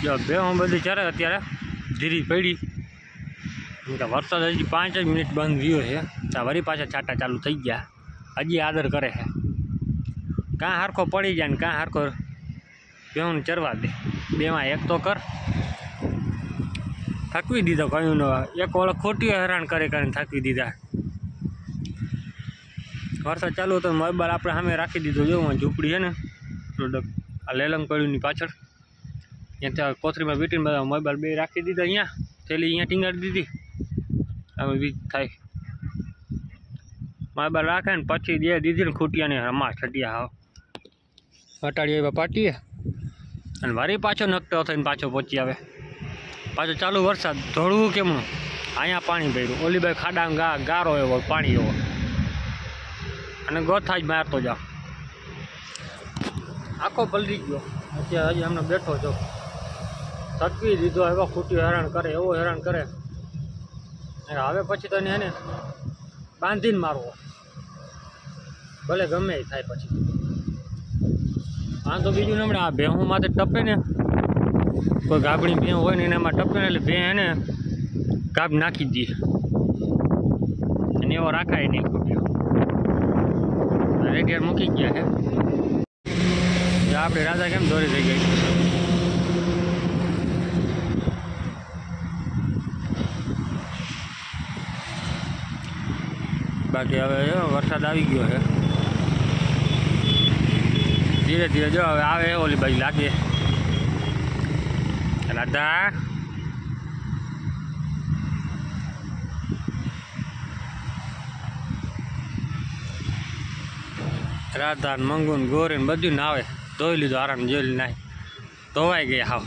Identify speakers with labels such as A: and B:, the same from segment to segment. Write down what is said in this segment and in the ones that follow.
A: જો બે હું બધી ચરે અત્યારે ધીરી પડી કે વરસાદ હજી 5 જ મિનિટ બંધ રહ્યો છે ત્યાં વળી પાછા છાંટા ચાલુ થઈ ગયા હજી આદર કરે છે કાં હરખો પડી જાય ને કાં હરખો બેહું ચરવા દે બેમાં એક તો કર થાકવી દીધો કયું ન એક ઓળખ ખોટી હેરાન કરે કરીને થાકવી દીધા વરસાદ ચાલુ હતો મોબાઈલ આપણે સામે રાખી દીધો જોવું ઝૂંપડી છે ને આ લેલંગ પડ્યુંની પાછળ ત્યાં કોથરીમાં વીટીને બધા મોબાઈલ બે રાખી દીધા અહીંયા થેલી અહીંયા ટીંગાડી દીધી હવે વીજ થાય મોબાઈલ રાખે ને પછી દે દીધી ને ખૂટિયાને રમા છટિયા હાવ હટાડી આવ્યા પાટીએ અને વારી પાછો નકટો થઈને પાછો પહોંચી આવે પાછો ચાલુ વરસાદ ધોળવું કેમનું અહીંયા પાણી ભર્યું ઓલી બાઈ ખાડા ગારો એવો પાણી એવો અને ગોથા જ મારતો જાઓ આખો પલટી ગયો અત્યારે હજી અમને બેઠો છો થકવી દીધો એવો ખૂટી હેરાન કરે એવો હેરાન કરે હવે પછી તો એને બાંધીને મારવો ભલે ગમે એ થાય પછી આ તો બીજું નમણે આ ભેહું માથે ટપે ને કોઈ ગાબડી ભેં હોય ને એનામાં ટપે ને એટલે ભેં એને ગાબ નાખી દઈએ અને એવો રાખાય નહીં ખૂટ્યો રેડિયર મૂકી ગયા છે આપણે રાજા કેમ દોરી થઈ ગઈ બાકી હવે વરસાદ આવી ગયો છે ધીરે ધીરે જો હવે આવે ઓલી બાજુ લાગે રાધા રાધા મંગુ ને ગોરી ને બધું ના આવે ધોઈ લીધું આરામ જોઈ નાય ધોવાઈ ગયા હાવ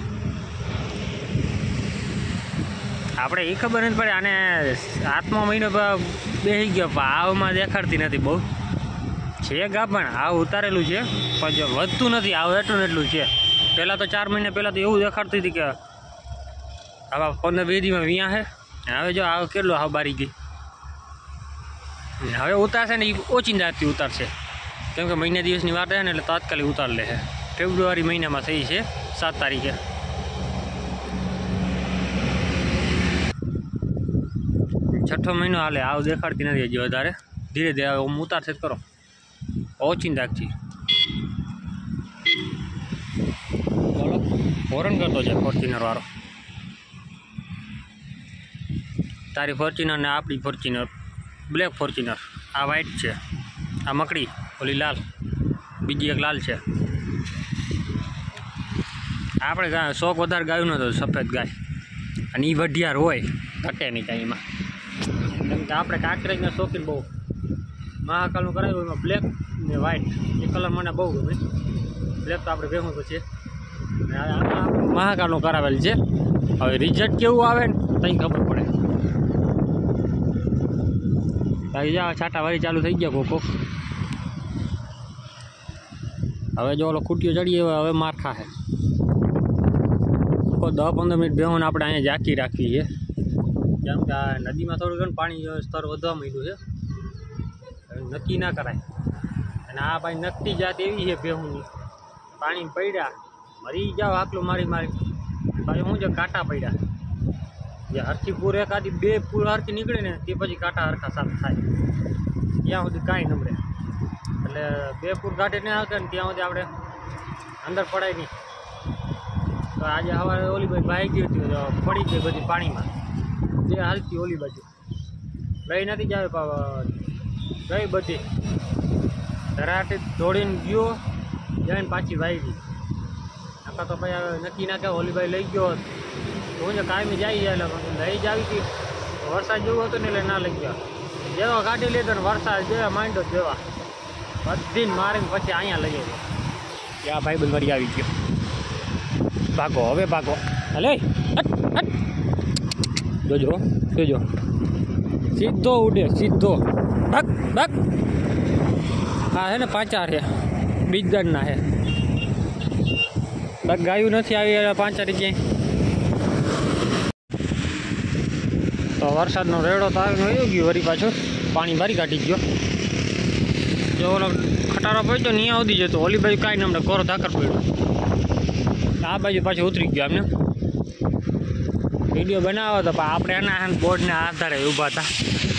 A: આપણે એ ખબર નથી પડે આને 7મો મહિનો બેસી ગયો પણ આવમાં દેખાડતી નથી બહુ છે ગા પણ આવ ઉતારેલું છે પણ જો વધતું નથી આવ એટલું ને એટલું છે પહેલાં તો 4 મહિના પહેલાં તો એવું દેખાડતી હતી કે આવા 15-20 દીમાં વિયા છે હવે જો આવ કેટલું હાવ બારી ગઈ હવે ઉતારશે ને એ ઓછી જાતથી ઉતારશે કેમ કે મહિના દિવસની વાત છે ને એટલે તાત્કાલિક ઉતાર લે છે ફેબ્રુઆરી મહિનામાં થઈ છે 7 તારીખે છઠ્ઠો મહિનો હાલે આવ દેખાડતી નથી હજી વધારે ધીરે ધીરે હવે ઉતારશે જ કરો ઓછી રાખજી બોલો હોરન કરતો છે ફોર્ચ્યુનર વાળો તારી ફોર્ચ્યુનર ને આપણી ફોર્ચ્યુનર બ્લેક ફોર્ચ્યુનર આ વ્હાઈટ છે આ મકડી ઓલી લાલ બીજી એક લાલ છે આપણે ગાય શોખ વધારે ગાયું નતો સફેદ ગાય અને એ વઢિયાર હોય ઘટે નહીં કાંઈ એમાં કેમ કે આપણે કાંકરેજના શોખીન બહુ મહાકાલનું કરાવ્યું એમાં બ્લેક ને વ્હાઈટ એ કલર મને બહુ ગમે બ્લેક તો આપણે ભેગું તો છે મહાકાલનું કરાવેલ છે હવે રિઝલ્ટ કેવું આવે ને તઈ ખબર પડે બાકી જાઓ છાંટા વારી ચાલુ થઈ ગયા કોકો હવે જો ઓલો ખૂટીઓ ચડીએ હવે માર ખાશે 10-15 મિનિટ બેહોને આપણે અહીંયા ઝાંકી રાખવી છે કેમ કે આ નદીમાં થોડું ઘણું પાણી સ્તર વધવા માંડ્યું છે નક્કી ના કરાય અને આ ભાઈ નકટી જાત એવી છે ભેહુંની પાણી પડ્યા મરી જાઓ આટલું મારી પાછું શું છે કાંટા પડ્યા જે હરખી પૂર એકાદી 2 પૂર હરખી નીકળે ને તે પછી કાંટા હરખા સાફ થાય ત્યાં સુધી કાંઈ નમળે એટલે 2 પૂર કાઢે ને આવતા ને ત્યાં સુધી આપણે અંદર પડાય નહીં તો આજે સવારે ઓલી બાજુ ભાઈ ગઈ હતી પડી ગઈ બધી પાણીમાં જે હાલતી ઓલી બાજુ ગઈ નથી જાવે ગઈ બધી ધરાટી દોડીને ગયો જઈને પાછી વાઈ ગઈ આખા તો ભાઈ હવે નક્કી ના કે ઓલી બાઈ લઈ ગયો હું જે કાયમી જાય એટલે લઈ જ આવી હતી વરસાદ જેવું હતું ને એટલે ના લઈ ગયો જેવા કાઢી લીધો ને વરસાદ જેવા માંડો જેવા બધી મારીને પછી અહીંયા લઈ આવ્યો ત્યાં ભાઈ બંધ વળી આવી ગયો ભાગો હવે ભાગો હલે જોજો જોજો સીધો ઉડે સીધો ભાગ ભાગ હા હે ને 5 છે બીજદળના હે ભાગ ગાયું નથી આવી 5 ક્યાંય તો વરસાદનો રેડો તો આવીને વયો ગયો વળી પાછો પાણી ભરી કાઢી ગયો જો ઓલો ખટારો પડ્યો ને અહીંયા સુધી જતો ઓલી બાજુ કાંઈ નમણે કોરો ધાકર પડ્યો આ બાજુ પાછું ઉતરી ગયો આમને વિડીયો બનાવો તો આપણે એના બોર્ડના આધારે ઊભા હતા.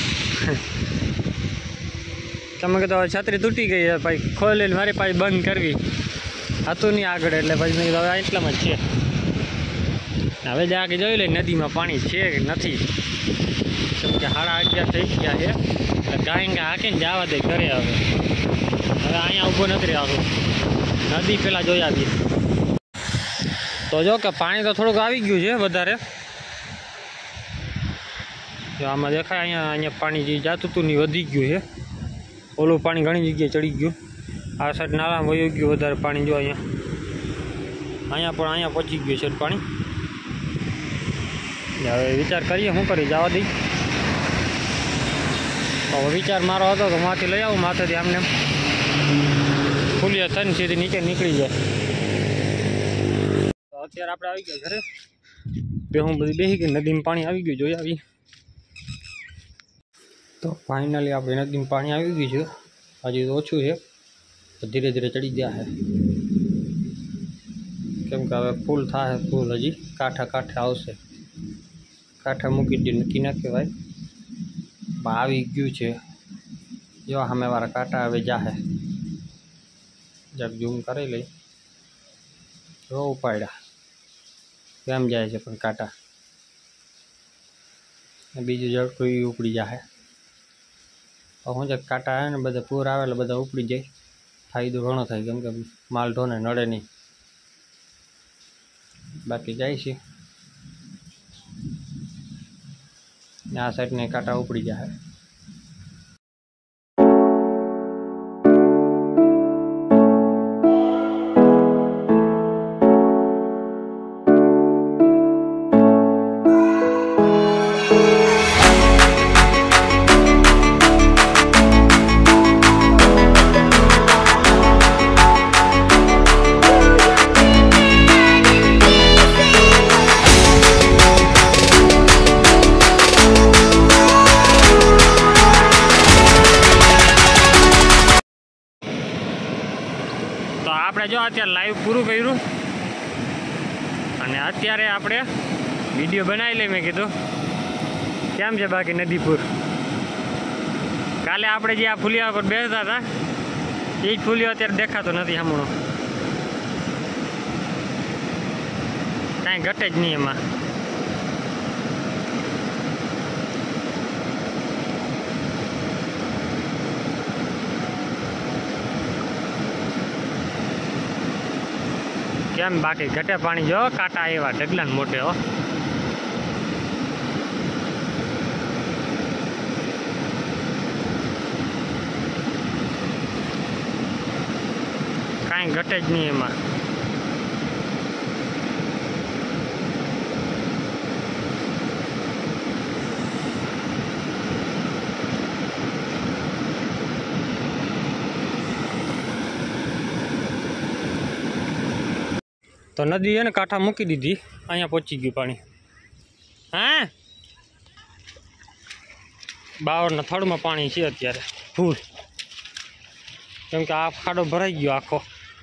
A: તમે કીધું હવે છત્રી તૂટી ગઈ છે ભાઈ, ખોલીને મારી પાસે બંધ કરવી હતું નહીં આગળ, એટલે પછી મેં કીધું હવે એટલામાં જ છે. હવે જ આગળ જોઈ લે નદીમાં પાણી છે કે નથી, કેમ કે 11:30 થઈ ગયા છે. એટલે ગાય હાંકીને જવા દે ઘરે. હવે અહીંયા ઊભો નથી રહેવાનું, નદી પહેલાં જોઈ આવીએ. તો જો કે પાણી તો થોડુંક આવી ગયું છે વધારે. જો આમાં દેખાય અહીંયા પાણી જે જાતું હતું ને વધી ગયું છે. ઓલું પાણી ઘણી જગ્યાએ ચડી ગયું. આ સાઈડ નાળામાં વહી ગયું વધારે પાણી. જો અહીંયા પણ અહીંયા પહોંચી ગયું છે પાણી. હવે વિચાર કરીએ શું કરી, જવા દઈ. હવે વિચાર મારો હતો તો માથે લઈ આવું, માથેથી આમને ફૂલિયા થઈને સીધી નીચે નીકળી જાય. તો અત્યારે આપણે આવી ગયા ઘરે. હું બધી બેસી ગઈ, નદીમાં પાણી આવી ગયું, જોઈ આવી. તો ફાઇનલી આપણે નદીમાં પાણી આવી ગયું છે. હજી તો ઓછું છે, તો ધીરે ધીરે ચડી ગયા છે. કેમ કે હવે ફૂલ થાય, ફૂલ હજી કાંઠે આવશે. કાંઠા મૂકી દે નક્કી ના કહેવાય, આવી ગયું છે. જો સામેવાળા કાંટા હવે જાહે. જબ ઝૂમ કરી લઈ, જો ઉપાડ્યા કેમ જાય છે પણ કાંટા. બીજું જડકું ઉપડી જાય. હું જે કાંટા આવે ને બધા પૂર આવે એટલે બધા ઉપડી જાય. ફાયદો ઘણો થાય, કેમ કે માલ ઢોને નડે નહીં. બાકી જાય છે આ સાઈડને કાંટા ઉપડી જાય. તો આપણે જો અત્યારે લાઈવ પૂરું કર્યું અને અત્યારે આપણે વિડીયો બનાવી લઈએ. મેં કીધું કેમ છે બાકી નદીપુર. કાલે આપણે જે આ ફૂલિયા પર બેસતા હતા એ જ ફૂલિયો અત્યારે દેખાતો નથી. હમણો કાંઈ ઘટે જ નહીં એમાં. કેમ બાકી ઘટે પાણી. જો કાંટા એવા ઢગલા મોટે હો. કાંઈ ઘટે જ નહીં એમાં. તો નદી છે ને કાંઠા મૂકી દીધી, અહીંયા પહોંચી ગયું પાણી. હા, 52ના થડમાં પાણી છે અત્યારે ફૂલ. કેમ કે આ ખાડો ભરાઈ ગયો આખો.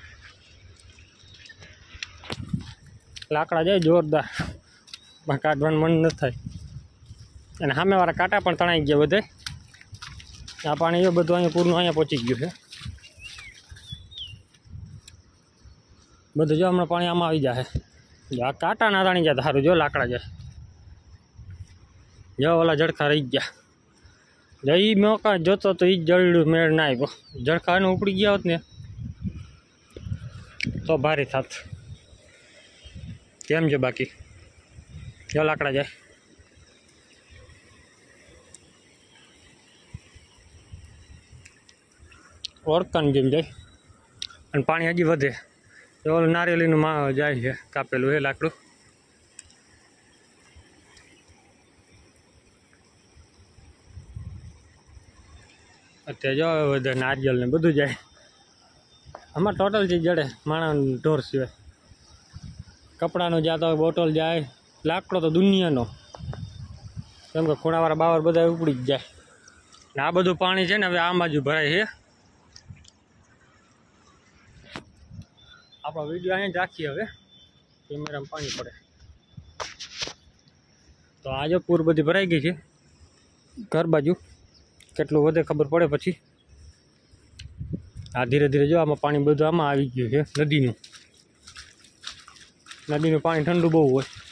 A: લાકડા જાય જોરદાર, પણ કાઢવાનું મન ન થાય. અને સામેવાળા કાંટા પણ તણાઈ ગયા બધે. આ પાણી એ બધું અહીંયા પૂરનું અહીંયા પહોંચી ગયું છે બધું. જો હમણાં પાણી આમાં આવી જાય. આ કાંટા ના તાણી જાય સારું. જો લાકડા જાય, જો ઓલા જડખા રહી ગયા. જો એ મોકા જોતો તો એ જ જડલું મેળ ના આવ્યો. જડખાને ઉપડી ગયા હોત ને તો ભારે થાત. કેમ છે બાકી? જો લાકડા જાય. ઓળખાણ જેમ જાય અને પાણી હજી વધે. ઓલું નારિયેળીનું જાય છે, કાપેલું એ લાકડું. અત્યારે જો વધે નારિયેળ ને બધું જાય. આમાં ટોટલ જે જડે માણસ ઢોર સિવાય. કપડાનો જતો હોય, બોટલ જાય, લાકડો તો દુનિયાનો. કેમ કે ખૂણાવાળા બાવર બધા ઉપડી જ જાય. ને આ બધું પાણી છે ને હવે આ બાજુ ભરાય છે. આપણો વિડીયો અહીંયા જ રાખીએ. હવે કેમેરામાં પાણી પડે. તો આજે પૂર બધી ભરાઈ ગઈ છે ઘર બાજુ, કેટલું વધે ખબર પડે પછી. આ ધીરે ધીરે જો આમાં પાણી બધું આમાં આવી ગયું છે. નદીનું પાણી ઠંડુ બહુ હોય.